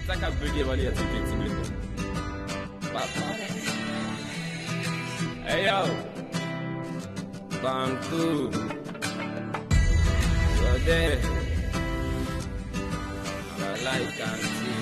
Nataka birthday wali ya ticket ngliko. Papa. Hey yo. Bantu. You're there. I like and see.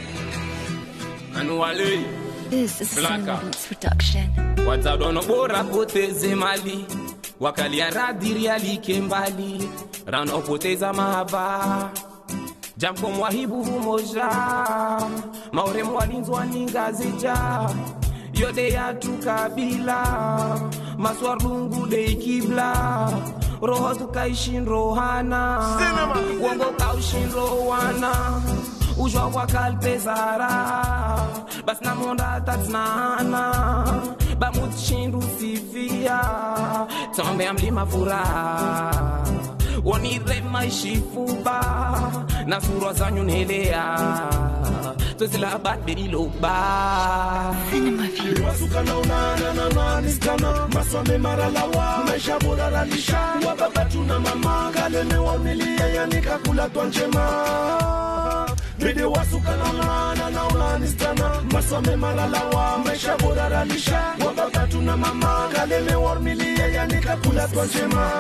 Anuale. This is Beats Production. Watadono bora poteze mali. Wakalia radiri alikembali. Rano poteza mahaba. Jamko mwahibu humoja. Maure mwalinzo waningazija. Yode ya tukabila. Maswarungu de ikibla. Roho tukaishin rohana. Wongo kaushin rohana. Ujwa wakal pezara. Bas na monda tatsnana. Bamut shindu sivia. Tombe amlima fura. Woni rema ishifuba. Na sura zanyu nelea. Tuzila bat berilo ba. Wasuka na unana na maniskana. Maswame maralawa. Maisha bora ralisha. Wababatu na mama. Galeme wamilia yanika kula tuanchema. Bide wasuka na unana na unanistana. Maswame maralawa. Maisha bora ralisha. Wababatu na mama. Galeme wamilia yanika kula tuanchema.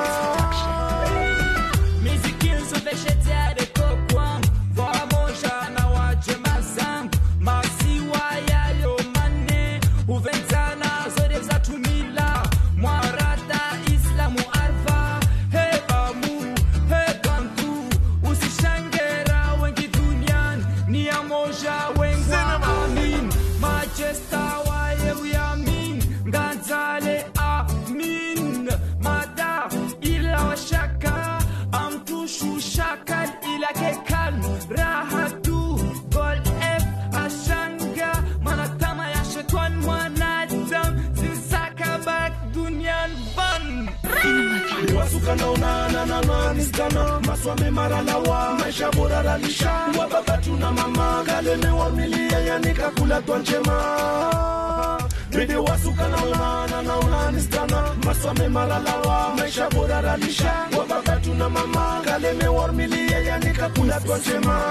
Musiquinho só deixa de ser de coquão. Vamos já na wajemazam. Masiwa ya yo mane. Uventana zore za tumila. Mwarata islamu arva. Hey bamu, hey bantu. Usishangera wengi duniani. Ni amoja wengwa amin. Majesta wa yeru yamin. Nganzale amin. Mada ila wa shaka. Shakal ila ke kalm rahatu gol f ashanga manatama ya shetwan mwanadam zinsaka bak dunyan ban Wasuka na unana na maniskana. Maswame maralawa. Maisha bora ralisha. Wababatu na mama. Galeme wamilia yanika kula tuanchema. Bide wasuka na unana na unanistana. Maswame maralawa. Maisha bora ralisha. Wababatu na mama. Galeme wamilia yanika kula tuanchema.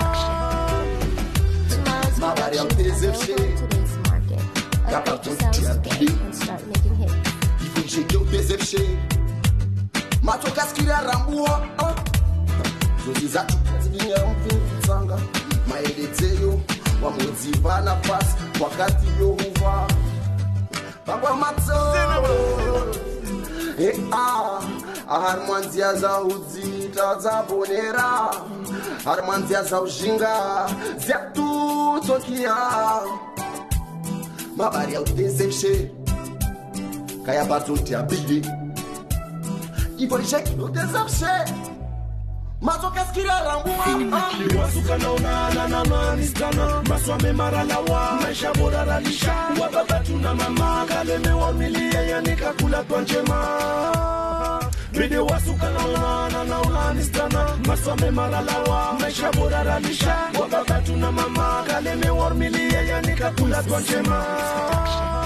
Mabari ya mtezefshe. Yapa kutia bili. Ifu ncheke utezefshe. Matoka skira rambua. Zozi zatu ziginya mfuzanga. Maedeteyo wamuziva nafasi wakati yo huva. Pangwa mato. Harmanzia za uzita za bonera. Harmanzia za ujinga ziatu tokia. Mabari ya utezefshe. Kaya batuti ya bili. Ivo ncheke utezefshe. Matoka skira rambua. Wasuka na unana na maniskana. Maswame maralawa. Maisha bora ralisha. Wababatu na mama. Galeme wamilia yanika kula tuanchema. Bide wasuka na unana na unanistana. Maswame maralawa. Maisha bora ralisha. Wababatu na mama. Galeme wamilia yanika kula tuanchema.